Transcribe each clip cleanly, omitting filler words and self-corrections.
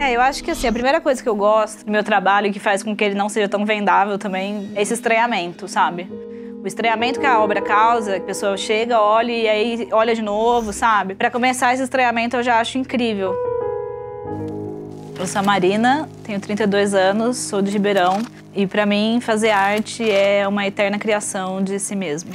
Eu acho que assim, a primeira coisa que eu gosto do meu trabalho e que faz com que ele não seja tão vendável também é esse estranhamento, sabe? O estranhamento que a obra causa, que a pessoa chega, olha e aí olha de novo, sabe? Pra começar esse estranhamento eu já acho incrível. Eu sou a Marina, tenho 32 anos, sou de Ribeirão e pra mim fazer arte é uma eterna criação de si mesmo.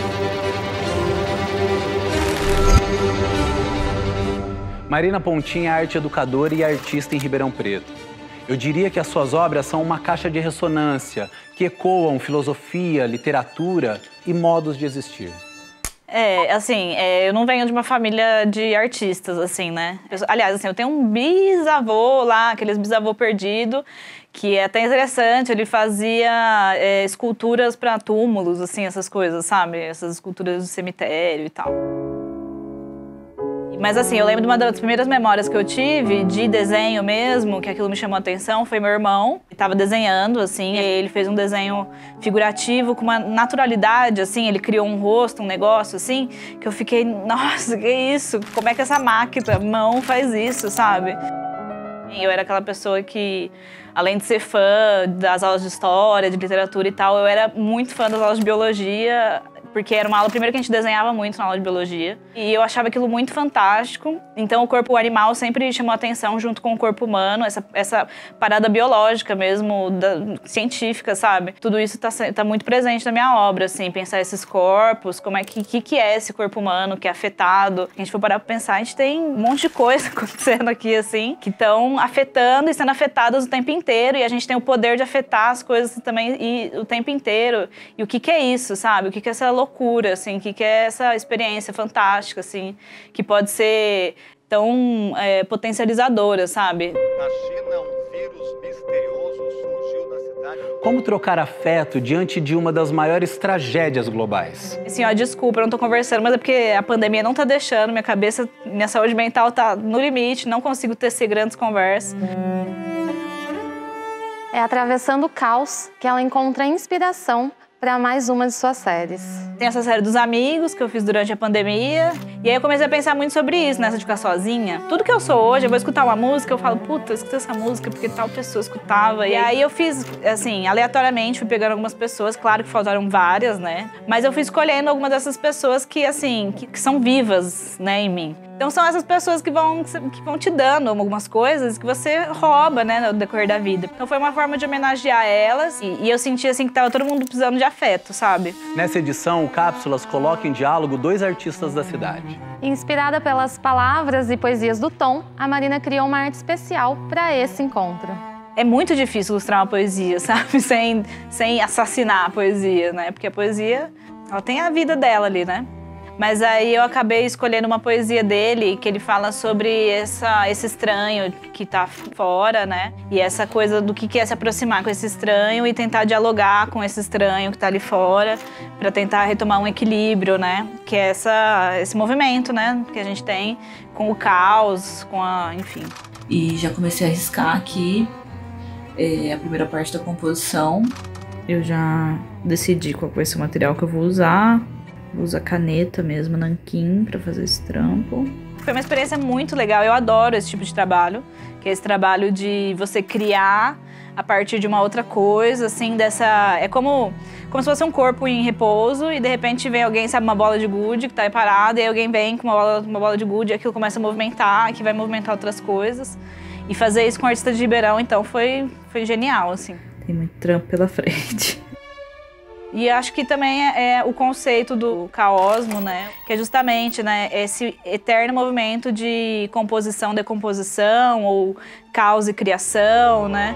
Marina Pontin é arte educadora e artista em Ribeirão Preto. Eu diria que as suas obras são uma caixa de ressonância que ecoam filosofia, literatura e modos de existir. Eu não venho de uma família de artistas, assim, né? Aliás, assim, eu tenho um bisavô lá, aqueles bisavô perdido, que é até interessante, ele fazia esculturas para túmulos, assim, essas coisas, sabe? Essas esculturas do cemitério e tal. Mas assim, eu lembro de uma das primeiras memórias que eu tive de desenho mesmo, que aquilo me chamou a atenção, foi meu irmão. Ele estava desenhando, assim, e ele fez um desenho figurativo com uma naturalidade, assim, ele criou um rosto, um negócio, assim, que eu fiquei, nossa, que isso? Como é que essa máquina, mão faz isso, sabe? Eu era aquela pessoa que, além de ser fã das aulas de história, de literatura e tal, eu era muito fã das aulas de biologia, porque era uma aula, primeiro que a gente desenhava muito na aula de biologia, e eu achava aquilo muito fantástico. Então o corpo animal sempre chamou atenção junto com o corpo humano, essa parada biológica mesmo, científica, sabe? Tudo isso tá muito presente na minha obra, assim, pensar esses corpos, como é que é esse corpo humano que é afetado. Se a gente for parar pra pensar, a gente tem um monte de coisa acontecendo aqui, assim, que estão afetando e sendo afetadas o tempo inteiro, e a gente tem o poder de afetar as coisas também o tempo inteiro. E o que é isso, sabe? O que é essa loucura, assim, o que é essa experiência fantástica, assim, que pode ser tão potencializadora, sabe? Na China, um vírus misterioso surgiu na cidade. Como trocar afeto diante de uma das maiores tragédias globais? Assim, ó, desculpa, eu não tô conversando, mas é porque a pandemia não tá deixando, minha cabeça, minha saúde mental tá no limite, não consigo tecer grandes conversas. É atravessando o caos que ela encontra inspiração para mais uma de suas séries. Tem essa série dos amigos que eu fiz durante a pandemia. E aí eu comecei a pensar muito sobre isso, nessa de ficar sozinha. Tudo que eu sou hoje, eu vou escutar uma música, eu falo, puta, eu escutei essa música porque tal pessoa escutava. E aí eu fiz, assim, aleatoriamente, fui pegando algumas pessoas, claro que faltaram várias, né? Mas eu fui escolhendo algumas dessas pessoas que, assim, que são vivas, né, em mim. Então são essas pessoas que vão te dando algumas coisas que você rouba, né, no decorrer da vida. Então foi uma forma de homenagear elas e eu senti, assim, que tava todo mundo precisando de afeto, sabe? Nessa edição, o Cápsulas coloca em diálogo dois artistas da cidade. Inspirada pelas palavras e poesias do Tom, a Marina criou uma arte especial para esse encontro. É muito difícil ilustrar uma poesia, sabe? Sem assassinar a poesia, né? Porque a poesia, ela tem a vida dela ali, né? Mas aí eu acabei escolhendo uma poesia dele, que ele fala sobre esse estranho que tá fora, né? E essa coisa do que é se aproximar com esse estranho e tentar dialogar com esse estranho que tá ali fora, pra tentar retomar um equilíbrio, né? Que é esse movimento, né? Que a gente tem com o caos, enfim. E já comecei a riscar aqui a primeira parte da composição. Eu já decidi qual vai ser o material que eu vou usar. Vou usar caneta mesmo, nanquim, pra fazer esse trampo. Foi uma experiência muito legal, eu adoro esse tipo de trabalho, que é esse trabalho de você criar a partir de uma outra coisa, assim, é como se fosse um corpo em repouso e de repente vem alguém, sabe, uma bola de gude que tá aí parada e aí alguém vem com uma bola de gude e aquilo começa a movimentar, que vai movimentar outras coisas. E fazer isso com o artista de Ribeirão, então, foi genial, assim. Tem muito trampo pela frente. E acho que também é o conceito do caosmo, né? Que é justamente, né, esse eterno movimento de composição, decomposição, ou caos e criação, né?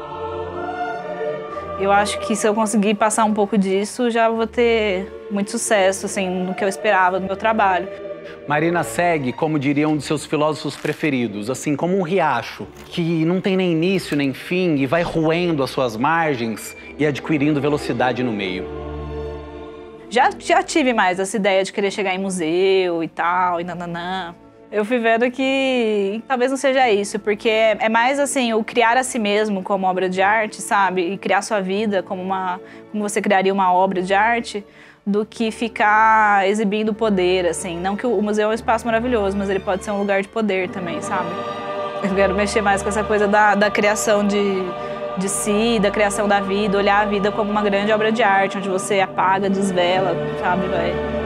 Eu acho que se eu conseguir passar um pouco disso, já vou ter muito sucesso, assim, no que eu esperava do meu trabalho. Marina segue, como diria um de seus filósofos preferidos, assim, como um riacho, que não tem nem início nem fim e vai roendo as suas margens e adquirindo velocidade no meio. Já tive mais essa ideia de querer chegar em museu e tal, e nananã. Eu fui vendo que talvez não seja isso, porque é mais assim, o criar a si mesmo como obra de arte, sabe? E criar sua vida como você criaria uma obra de arte, do que ficar exibindo poder, assim. Não que o museu é um espaço maravilhoso, mas ele pode ser um lugar de poder também, sabe? Eu quero mexer mais com essa coisa da criação de si, da criação da vida, olhar a vida como uma grande obra de arte, onde você apaga, desvela, sabe, vai